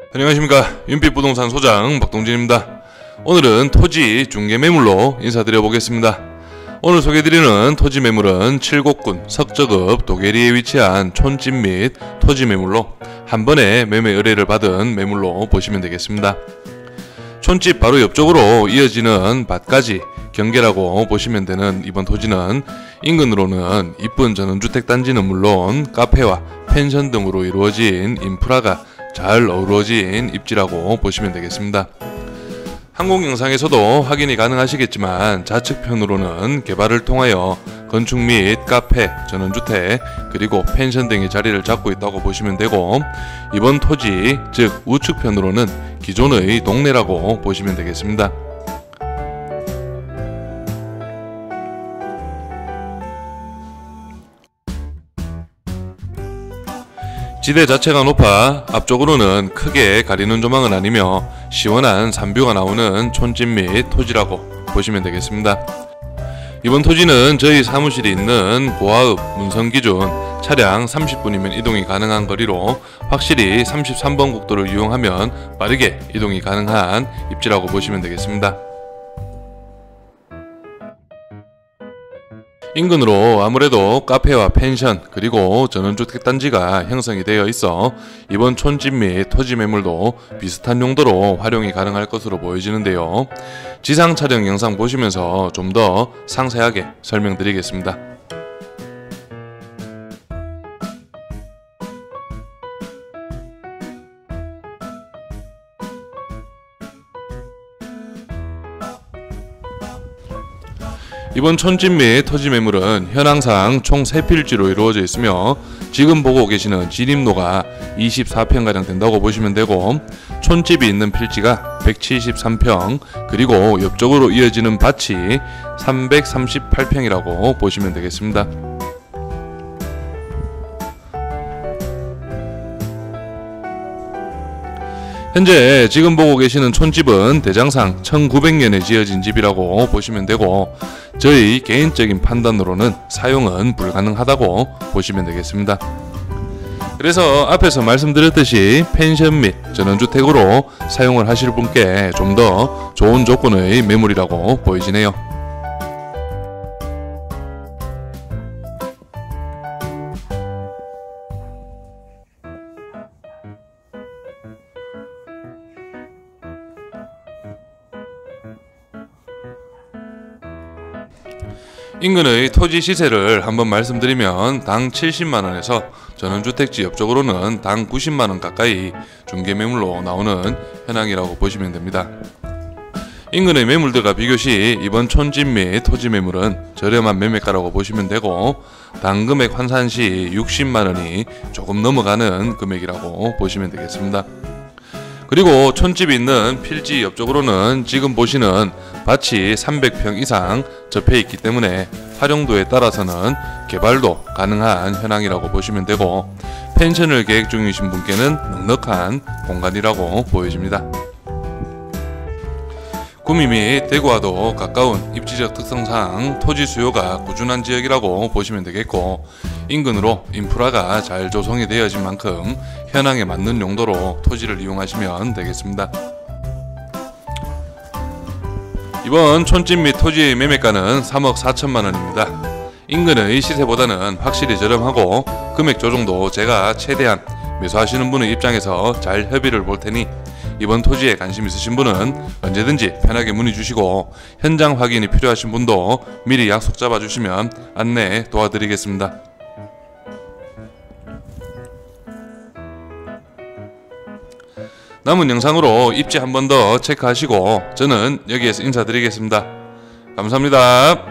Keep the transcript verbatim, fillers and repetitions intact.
안녕하십니까, 윤빛부동산 소장 박동진입니다. 오늘은 토지 중개매물로 인사드려보겠습니다. 오늘 소개해드리는 토지 매물은 칠곡군 석저급 도계리에 위치한 촌집 및 토지 매물로 한 번에 매매 의뢰를 받은 매물로 보시면 되겠습니다. 촌집 바로 옆쪽으로 이어지는 밭까지 경계라고 보시면 되는 이번 토지는 인근으로는 이쁜 전원주택단지는 물론 카페와 펜션 등으로 이루어진 인프라가 잘 어우러진 입지라고 보시면 되겠습니다. 항공 영상에서도 확인이 가능하시겠지만 좌측편으로는 개발을 통하여 건축 및 카페, 전원주택, 그리고 펜션 등이 자리를 잡고 있다고 보시면 되고, 이번 토지, 즉 우측편으로는 기존의 동네라고 보시면 되겠습니다. 지대 자체가 높아 앞쪽으로는 크게 가리는 조망은 아니며 시원한 산뷰가 나오는 촌집 및 토지라고 보시면 되겠습니다. 이번 토지는 저희 사무실이 있는 고하읍 문성 기준 차량 삼십 분이면 이동이 가능한 거리로 확실히 삼십삼 번 국도를 이용하면 빠르게 이동이 가능한 입지라고 보시면 되겠습니다. 인근으로 아무래도 카페와 펜션 그리고 전원주택단지가 형성이 되어 있어 이번 촌집 및 토지 매물도 비슷한 용도로 활용이 가능할 것으로 보여지는데요. 지상 촬영 영상 보시면서 좀 더 상세하게 설명드리겠습니다. 이번 촌집 및 토지 매물은 현황상 총 세 필지로 이루어져 있으며 지금 보고 계시는 진입로가 이십사 평가량 된다고 보시면 되고, 촌집이 있는 필지가 백칠십삼 평, 그리고 옆쪽으로 이어지는 밭이 삼백삼십팔 평이라고 보시면 되겠습니다. 현재 지금 보고 계시는 촌집은 대장상 천구백 년에 지어진 집이라고 보시면 되고, 저희 개인적인 판단으로는 사용은 불가능하다고 보시면 되겠습니다. 그래서 앞에서 말씀드렸듯이 펜션 및 전원주택으로 사용을 하실 분께 좀 더 좋은 조건의 매물이라고 보이지네요. 인근의 토지 시세를 한번 말씀드리면 당 칠십만 원에서 전원주택지 옆쪽으로는 당 구십만 원 가까이 중개매물로 나오는 현황이라고 보시면 됩니다. 인근의 매물들과 비교시 이번 촌집 및 토지 매물은 저렴한 매매가라고 보시면 되고, 당 금액 환산 시 육십만 원이 조금 넘어가는 금액이라고 보시면 되겠습니다. 그리고 촌집이 있는 필지 옆쪽으로는 지금 보시는 밭이 삼백 평 이상 접해 있기 때문에 활용도에 따라서는 개발도 가능한 현황이라고 보시면 되고, 펜션을 계획 중이신 분께는 넉넉한 공간이라고 보여집니다. 구미 및 대구와도 가까운 입지적 특성상 토지 수요가 꾸준한 지역이라고 보시면 되겠고, 인근으로 인프라가 잘 조성이 되어진 만큼 현황에 맞는 용도로 토지를 이용하시면 되겠습니다. 이번 촌집 및 토지의 매매가는 삼억 사천만 원입니다. 인근의 시세보다는 확실히 저렴하고 금액 조정도 제가 최대한 매수하시는 분의 입장에서 잘 협의를 볼 테니 이번 토지에 관심 있으신 분은 언제든지 편하게 문의 주시고, 현장 확인이 필요하신 분도 미리 약속 잡아주시면 안내 도와드리겠습니다. 남은 영상으로 입지 한 번 더 체크하시고 저는 여기에서 인사드리겠습니다. 감사합니다.